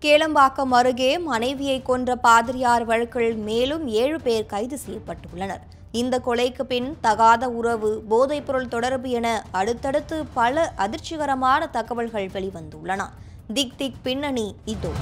கேளம்பாக்கம் அருகே மனைவியை கொன்ற பாதிரியார் வழக்கில் மேலும் 7 பேர் கைது செய்யப்பட்டுள்ளனர். இந்த கொலைக்கு பின் தகாத உறவு, போதைப்பொருள் தொடர்பு என அடுத்தடுத்து பல அதிர்ச்சிகரமான தகவல்கள் வெளிவந்துள்ளன. திக் பின்னணி இதோ.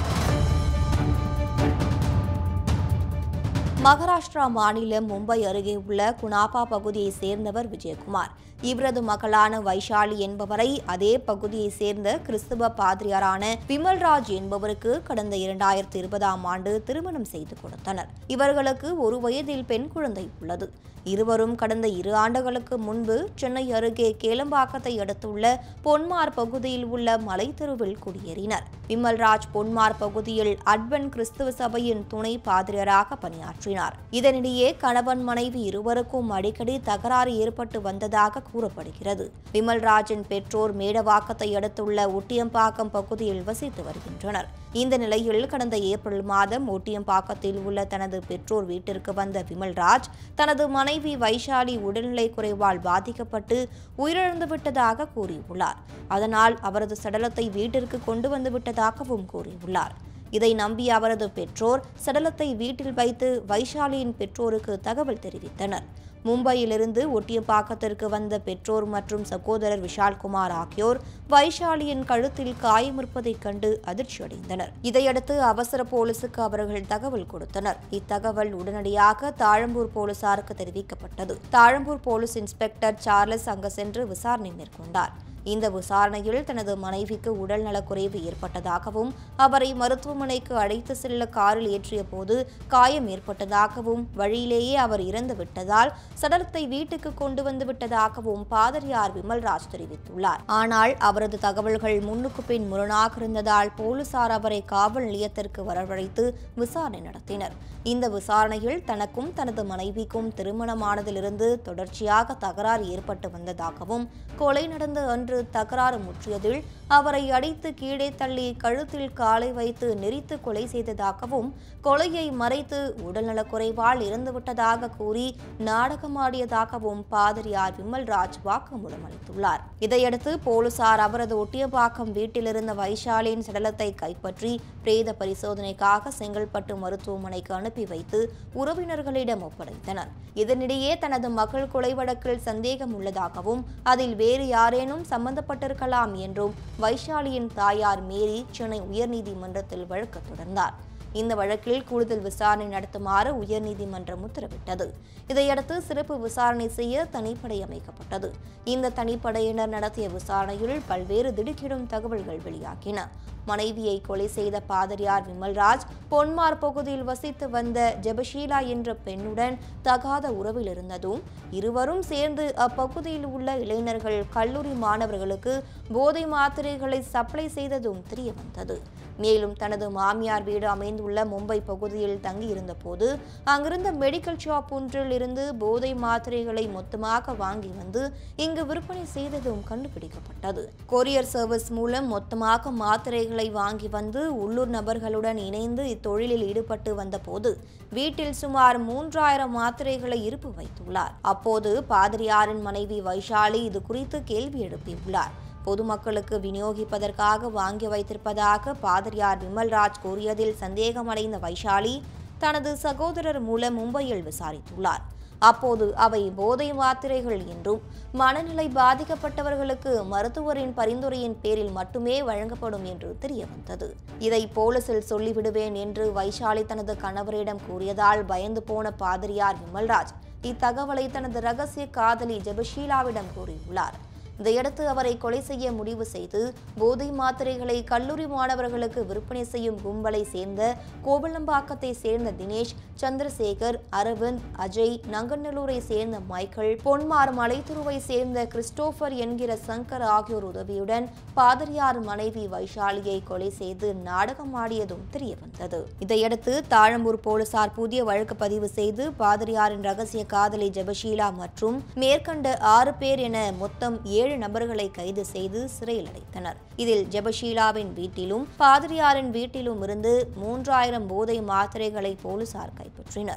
மகாராஷ்டிரா மாநிலம் மும்பை அருகே உள்ள குனாபா பகுதியை சேர்ந்தவர் விஜயகுமார். இவரது மகளான வைஷாலி என்பவரை அதே பகுதியை சேர்ந்த கிறிஸ்துவ பாதிரியாரான விமல்ராஜ் என்பவருக்கு கடந்த 2020ஆம் ஆண்டு திருமணம் செய்து கொடுத்தனர். இவர்களுக்கு 1 வயதில் பெண் குழந்தை உள்ளது. இருவரும் கடந்த 2 ஆண்டுகளுக்கு முன்பு சென்னை அருகே கேளம்பாக்கத்தை அடுத்துள்ள பொன்மார் பகுதியில் உள்ள மலைத்தெருவில் குடியேறினர். விமல்ராஜ் பொன்மார் பகுதியில் அட்வென்ட் கிறிஸ்துவ சபையின் துணை பாதிரியாராக பணியாற்றினார். இதனிடையே கணவன் மனைவி இருவருக்கும் அடிக்கடி தகராறு ஏற்பட்டு வந்ததாக கூறப்படுகிறது. விமல்ராஜின் பெற்றோர் மேடவாக்கத்தை அடுத்துள்ள ஒட்டியம்பாக்கம் பகுதியில் வசித்து வருகின்றனர். இந்த நிலையில் கடந்த ஏப்ரல் மாதம் ஒட்டியம்பாக்கத்தில் உள்ள தனது பெற்றோர் வீட்டிற்கு வந்த விமல்ராஜ் தனது மனைவி வைஷாலி உடல்நிலை குறைவால் பாதிக்கப்பட்டு உயிரிழந்துவிட்டதாக கூறியுள்ளார். அதனால் அவரது சடலத்தை வீட்டிற்கு கொண்டு வந்துவிட்டதாகவும் கூறியுள்ளார். இதை நம்பிய அவரது பெற்றோர் சடலத்தை வீட்டில் வைத்து வைஷாலியின் பெற்றோருக்கு தகவல் தெரிவித்தனர். மும்பையிலிருந்து ஒட்டியம்பாக்கத்திற்கு வந்த பெற்றோர் மற்றும் சகோதரர் விஷால்குமார் ஆகியோர் வைஷாலியின் கழுத்தில் காயமிருப்பதைக் கண்டு அதிர்ச்சியடைந்தனர். இதையடுத்து அவசர போலீசுக்கு அவர்கள் தகவல் கொடுத்தனர். இத்தகவல் உடனடியாக தாழம்பூர் போலீசாருக்கு தெரிவிக்கப்பட்டது. தாழம்பூர் போலீஸ் இன்ஸ்பெக்டர் சார்லஸ் அங்கு சென்று விசாரணை மேற்கொண்டார். இந்த விசாரணையில் தனது மனைவிக்கு உடல் நலக்குறைவு ஏற்பட்டதாகவும் அவரை மருத்துவமனைக்கு அழைத்து செல்ல காரில் ஏற்றிய போது காயம் ஏற்பட்டதாகவும் வழியிலேயே அவர் இறந்து விட்டதால் சடலத்தை வீட்டுக்கு கொண்டு வந்து விட்டதாகவும் பாதிரியார் விமல்ராஜ் தெரிவித்துள்ளார். ஆனால் அவரது தகவல்கள் முன்னுக்கு பின் முரணாக இருந்ததால் போலீசார் அவரை காவல் நிலையத்திற்கு வரவழைத்து விசாரணை நடத்தினர். இந்த விசாரணையில் தனக்கும் தனது மனைவிக்கும் திருமணமானதிலிருந்து தொடர்ச்சியாக தகராறு ஏற்பட்டு வந்ததாகவும் கொலை நடந்த அன்று தகராறு முற்றியதில் அவரை அடித்து கீழே தள்ளி கழுத்தில் காலை வைத்து நெரித்து கொலை செய்ததாகவும் கொலையை மறைத்து உடல்நலக்குறைவால் இறந்துவிட்டதாக கூறி நாடகமாடியதாகவும் பாதிரியார் விமல்ராஜ் வாக்குமூலம் அளித்துள்ளார். இதையடுத்து போலீசார் அவரது ஒட்டியம்பாக்கம் வீட்டிலிருந்த வைஷாலியின் சடலத்தை கைப்பற்றி பிரேத பரிசோதனைக்காக செங்கல்பட்டு மருத்துவமனைக்கு அனுப்பி வைத்து உறவினர்களிடம் ஒப்படைத்தனர். இதனிடையே தனது மகள் கொலை வழக்கில் சந்தேகம் உள்ளதாகவும் அதில் வேறு யாரேனும் சம்பந்தப்பட்டிருக்கலாம் என்றும் வைஷாலியின் தாயார் மேரி சென்னை உயர்நீதிமன்றத்தில் வழக்கு தொடர்ந்தார். இந்த வழக்கில் கூடுதல் விசாரணை நடத்துமாறு உயர்நீதிமன்றம் உத்தரவிட்டது. இதையடுத்து சிறப்பு விசாரணை செய்ய தனிப்படை அமைக்கப்பட்டது. இந்த தனிப்படையினர் நடத்திய விசாரணையில் பல்வேறு திடுக்கிடும் தகவல்கள் வெளியாகின. மனைவியை கொலை செய்த பாதிரியார் விமல்ராஜ் பொன்மார் பகுதியில் வசித்து வந்த ஜெபஷீலா என்ற பெண்ணுடன் தகாத உறவில் இருந்ததும், இருவரும் சேர்ந்து அப்பகுதியில் உள்ள இளைஞர்கள், கல்லூரி மாணவர்களுக்கு போதை மாத்திரைகளை சப்ளை செய்ததும் தெரியவந்தது. மேலும் தனது மாமியார் வீடு அமைந்துள்ள மும்பை பகுதியில் தங்கியிருந்த போது அங்கிருந்த மெடிக்கல் ஷாப் ஒன்றில் இருந்து போதை மாத்திரைகளை மொத்தமாக வாங்கி வந்து இங்கு விற்பனை செய்ததும் கண்டுபிடிக்கப்பட்டது. கொரியர் சர்வீஸ் மூலம் மொத்தமாக மாத்திரைகளை வாங்கி வந்து உள்ளூர் நபர்களுடன் இணைந்து இத்தொழிலில் ஈடுபட்டு வந்த போது வீட்டில் சுமார் 3000 மாத்திரைகளை இருப்பு வைத்துள்ளார். அப்போது பாதிரியாரின் மனைவி வைஷாலி இது குறித்து கேள்வி எழுப்பியுள்ளார். பொதுமக்களுக்கு விநியோகிப்பதற்காக வாங்கி வைத்திருப்பதாக பாதிரியார் விமல்ராஜ் கூறியதில் சந்தேகமடைந்த வைஷாலி தனது சகோதரர் மூலம் மும்பையில் விசாரித்துள்ளார். அப்போது அவை போதை மாத்திரைகள் என்றும் மனநிலை பாதிக்கப்பட்டவர்களுக்கு மருத்துவரின் பரிந்துரையின் பேரில் மட்டுமே வழங்கப்படும் என்று தெரியவந்தது. இதை போலீசில் சொல்லிவிடுவேன் என்று வைஷாலி தனது கணவரிடம் கூறியதால் பயந்து போன பாதிரியார் விமல்ராஜ் இத்தகவலை தனது ரகசிய காதலி ஜெபஷீலாவிடம் கூறியுள்ளார். இதையடுத்து அவரை கொலை செய்ய முடிவு செய்து போதை மாத்திரைகளை கல்லூரி மாணவர்களுக்கு விற்பனை செய்யும் கும்பலை சேர்ந்த கோவலம்பாக்கத்தை சேர்ந்த தினேஷ், சந்திரசேகர், அரவிந்த், அஜய், நங்கநல்லூரை சேர்ந்த மைக்கேல், பொன்மார் மலைத்துருவை சேர்ந்த கிறிஸ்டோபர் என்கிற சங்கர் ஆகியோர் உதவியுடன் பாதிரியார் மனைவி வைஷாலியை கொலை செய்து நாடகமாடியதும் தெரியவந்தது. இதையடுத்து தாழம்பூர் போலீசார் புதிய வழக்கு பதிவு செய்து பாதிரியாரின் ரகசிய காதலி ஜெபஷீலா மற்றும் மேற்கண்ட 6 பேர் என மொத்தம் 7 நபர்களை கைது செய்து சிறையில் அடைத்தனர். இதில் ஜெபஷீலாவின் வீட்டிலும் பாதிரியாரின் வீட்டிலும் இருந்து 3000 போதை மாத்திரைகளை போலீசார் கைப்பற்றினர்.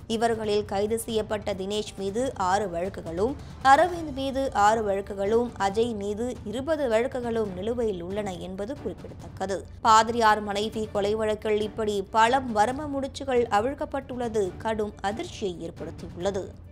இவர்களில் கைது செய்யப்பட்ட தினேஷ் மீது 6 வழக்குகளும், அரவிந்த் மீது 6 வழக்குகளும், அஜய் மீது 20 வழக்குகளும் நிலுவையில் உள்ளன என்பது குறிப்பிடத்தக்கது. பாதிரியார் மனைவி கொலை வழக்கில் இப்படி பல மர்ம முடிச்சுகள் அவிழ்க்கப்பட்டுள்ளது கடும் அதிர்ச்சியை ஏற்படுத்தியுள்ளது.